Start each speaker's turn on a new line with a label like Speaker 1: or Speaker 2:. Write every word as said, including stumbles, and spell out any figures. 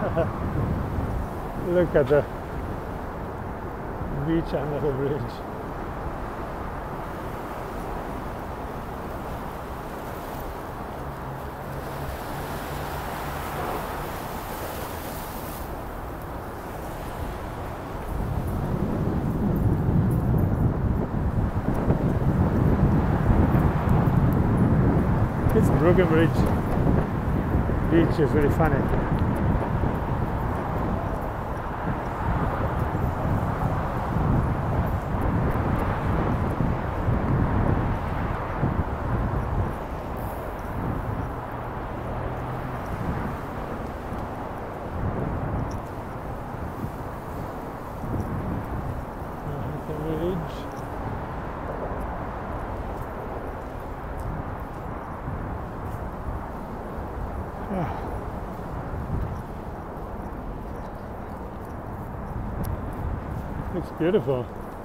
Speaker 1: Look at the beach under the bridge. It's Brooklyn Bridge. Beach is very funny. Manhattan Village. Ah. It's beautiful.